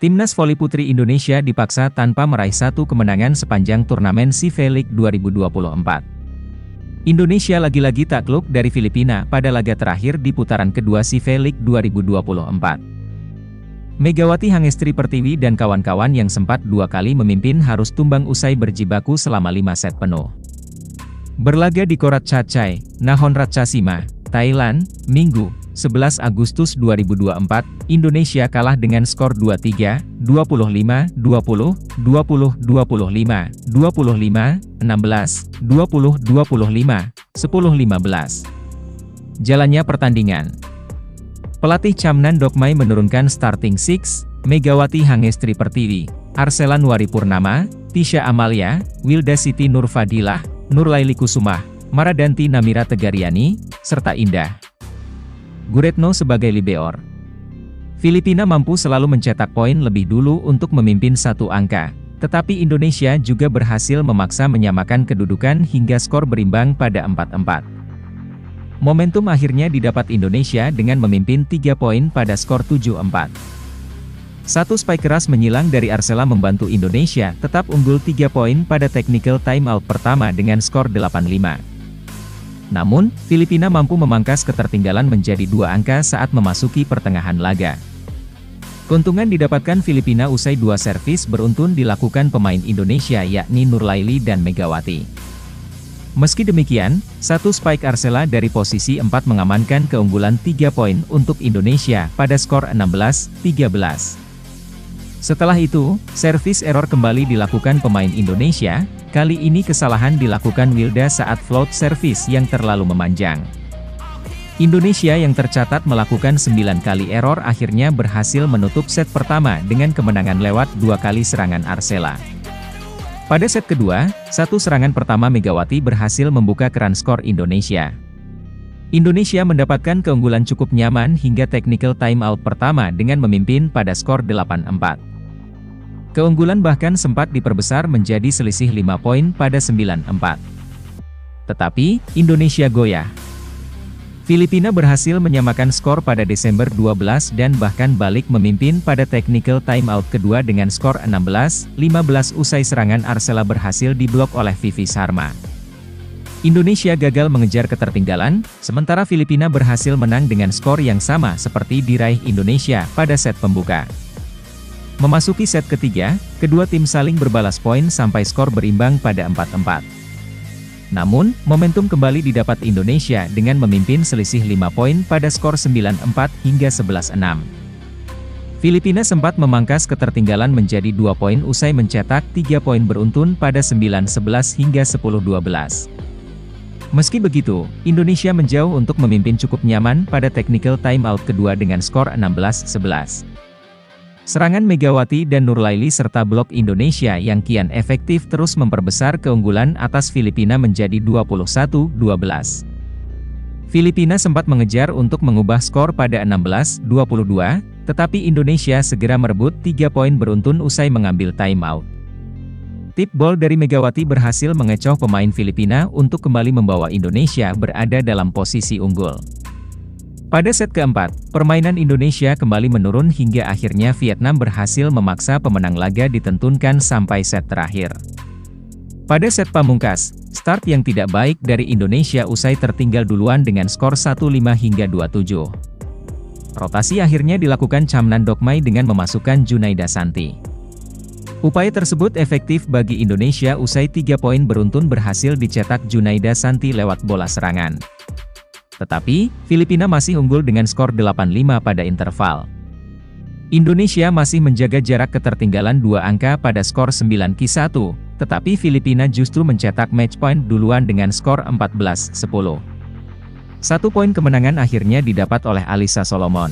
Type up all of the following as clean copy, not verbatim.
Timnas voli putri Indonesia dipaksa tanpa meraih satu kemenangan sepanjang turnamen CV League 2024. Indonesia lagi-lagi takluk dari Filipina pada laga terakhir di putaran kedua CV League 2024. Megawati Hangestri Pertiwi dan kawan-kawan yang sempat dua kali memimpin harus tumbang usai berjibaku selama 5 set penuh. Berlaga di Korat Chathai, Nakhon Ratchasima, Thailand, Minggu, 11 Agustus 2024, Indonesia kalah dengan skor 2-3, 25, 20, 20, 25, 25, 16, 20, 25, 10, 15. Jalannya pertandingan. Pelatih Chamnan Dokmai menurunkan starting six, Megawati Hangestri Pertiwi, Arsela Nuari Purnama, Tisha Amalia, Wilda Siti Nurfadilah, Nurlaili Kusumah, Maradanti Namira Tegariani, serta Indah Guretno sebagai libeor. Filipina mampu selalu mencetak poin lebih dulu untuk memimpin satu angka, tetapi Indonesia juga berhasil memaksa menyamakan kedudukan hingga skor berimbang pada 4-4. Momentum akhirnya didapat Indonesia dengan memimpin 3 poin pada skor 7-4. Satu spike keras menyilang dari Arsela membantu Indonesia tetap unggul 3 poin pada technical timeout pertama dengan skor 8-5. Namun, Filipina mampu memangkas ketertinggalan menjadi 2 angka saat memasuki pertengahan laga. Keuntungan didapatkan Filipina usai 2 servis beruntun dilakukan pemain Indonesia yakni Nurlaili dan Megawati. Meski demikian, satu spike Arsela dari posisi 4 mengamankan keunggulan 3 poin untuk Indonesia pada skor 16-13. Setelah itu, servis error kembali dilakukan pemain Indonesia, kali ini kesalahan dilakukan Wilda saat float service yang terlalu memanjang. Indonesia yang tercatat melakukan 9 kali error akhirnya berhasil menutup set pertama dengan kemenangan lewat 2 kali serangan Arsela. Pada set kedua, satu serangan pertama Megawati berhasil membuka keran skor Indonesia. Indonesia mendapatkan keunggulan cukup nyaman hingga technical timeout pertama dengan memimpin pada skor 8-4. Keunggulan bahkan sempat diperbesar menjadi selisih 5 poin pada 9-4. Tetapi, Indonesia goyah. Filipina berhasil menyamakan skor pada Desember 12 dan bahkan balik memimpin pada technical timeout kedua dengan skor 16-15 usai serangan Arsela berhasil diblok oleh Vivi Sharma. Indonesia gagal mengejar ketertinggalan, sementara Filipina berhasil menang dengan skor yang sama seperti diraih Indonesia pada set pembuka. Memasuki set ketiga, kedua tim saling berbalas poin sampai skor berimbang pada 4-4. Namun, momentum kembali didapat Indonesia dengan memimpin selisih 5 poin pada skor 9-4 hingga 11-6. Filipina sempat memangkas ketertinggalan menjadi 2 poin usai mencetak 3 poin beruntun pada 9-11 hingga 10-12. Meski begitu, Indonesia menjauh untuk memimpin cukup nyaman pada technical timeout kedua dengan skor 16-11. Serangan Megawati dan Nurlaili serta blok Indonesia yang kian efektif terus memperbesar keunggulan atas Filipina menjadi 21-12. Filipina sempat mengejar untuk mengubah skor pada 16-22, tetapi Indonesia segera merebut 3 poin beruntun usai mengambil timeout. Tip ball dari Megawati berhasil mengecoh pemain Filipina untuk kembali membawa Indonesia berada dalam posisi unggul. Pada set keempat, permainan Indonesia kembali menurun hingga akhirnya Vietnam berhasil memaksa pemenang laga ditentukan sampai set terakhir. Pada set pamungkas, start yang tidak baik dari Indonesia usai tertinggal duluan dengan skor 1-5 hingga 2-7. Rotasi akhirnya dilakukan Chamnan Dokmai dengan memasukkan Junaida Santi. Upaya tersebut efektif bagi Indonesia usai 3 poin beruntun berhasil dicetak Junaida Santi lewat bola serangan. Tetapi, Filipina masih unggul dengan skor 8-5 pada interval. Indonesia masih menjaga jarak ketertinggalan 2 angka pada skor 9-1, tetapi Filipina justru mencetak match point duluan dengan skor 14-10. 1 poin kemenangan akhirnya didapat oleh Alyssa Solomon.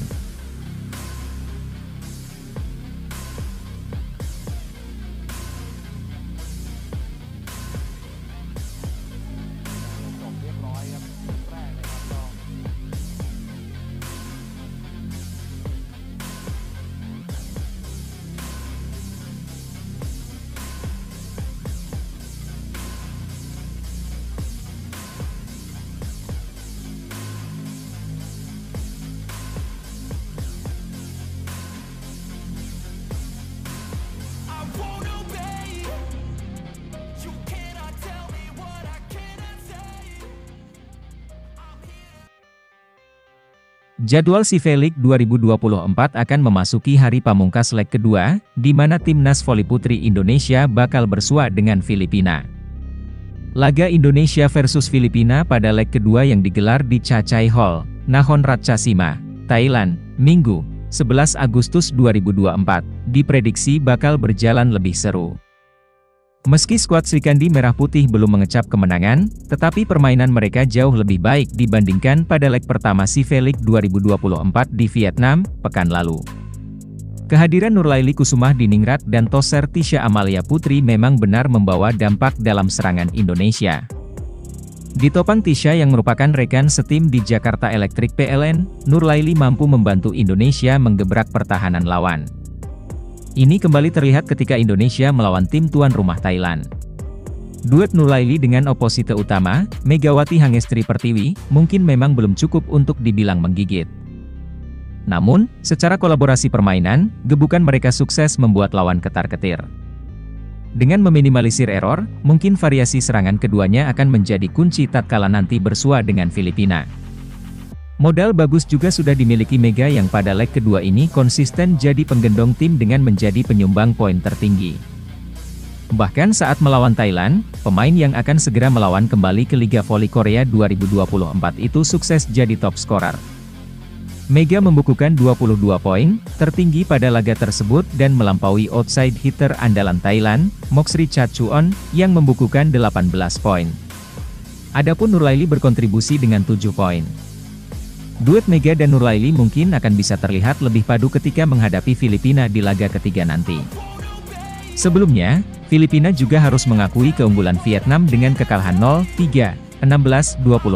Jadwal CV League 2024 akan memasuki hari pamungkas leg kedua, di mana timnas voli putri Indonesia bakal bersua dengan Filipina. Laga Indonesia versus Filipina pada leg kedua yang digelar di Chachae Hall, Nakhon Ratchasima, Thailand, Minggu, 11 Agustus 2024, diprediksi bakal berjalan lebih seru. Meski skuad Srikandi Merah Putih belum mengecap kemenangan, tetapi permainan mereka jauh lebih baik dibandingkan pada leg pertama CV League 2024 di Vietnam, pekan lalu. Kehadiran Nurlaili Kusumah Diningrat dan Toser Tisha Amalia Putri memang benar membawa dampak dalam serangan Indonesia. Ditopang Tisha yang merupakan rekan setim di Jakarta Electric PLN, Nurlaili mampu membantu Indonesia menggebrak pertahanan lawan. Ini kembali terlihat ketika Indonesia melawan tim tuan rumah Thailand. Duet Nurlaili dengan oposite utama, Megawati Hangestri Pertiwi, mungkin memang belum cukup untuk dibilang menggigit. Namun, secara kolaborasi permainan, gebukan mereka sukses membuat lawan ketar-ketir. Dengan meminimalisir error, mungkin variasi serangan keduanya akan menjadi kunci tatkala nanti bersua dengan Filipina. Modal bagus juga sudah dimiliki Mega yang pada leg kedua ini konsisten jadi penggendong tim dengan menjadi penyumbang poin tertinggi. Bahkan saat melawan Thailand, pemain yang akan segera melawan kembali ke Liga Voli Korea 2024 itu sukses jadi top scorer. Mega membukukan 22 poin, tertinggi pada laga tersebut dan melampaui outside hitter andalan Thailand, Moksri Chachuon, yang membukukan 18 poin. Adapun Nurlaili berkontribusi dengan 7 poin. Duet Mega dan Nurlaili mungkin akan bisa terlihat lebih padu ketika menghadapi Filipina di laga ketiga nanti. Sebelumnya, Filipina juga harus mengakui keunggulan Vietnam dengan kekalahan 0-3, 16-25,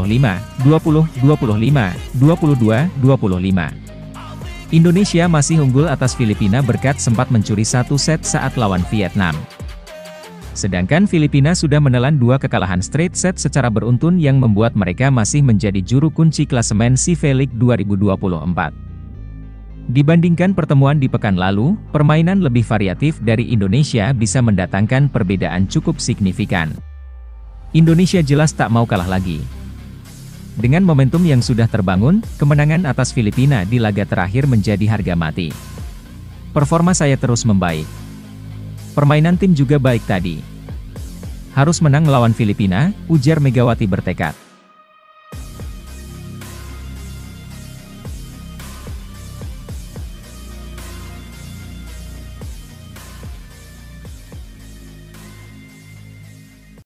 20-25, 22-25. Indonesia masih unggul atas Filipina berkat sempat mencuri satu set saat lawan Vietnam. Sedangkan Filipina sudah menelan 2 kekalahan straight set secara beruntun yang membuat mereka masih menjadi juru kunci klasemen CV League 2024. Dibandingkan pertemuan di pekan lalu, permainan lebih variatif dari Indonesia bisa mendatangkan perbedaan cukup signifikan. Indonesia jelas tak mau kalah lagi. Dengan momentum yang sudah terbangun, kemenangan atas Filipina di laga terakhir menjadi harga mati. Performa saya terus membaik. Permainan tim juga baik tadi. Harus menang melawan Filipina, ujar Megawati bertekad.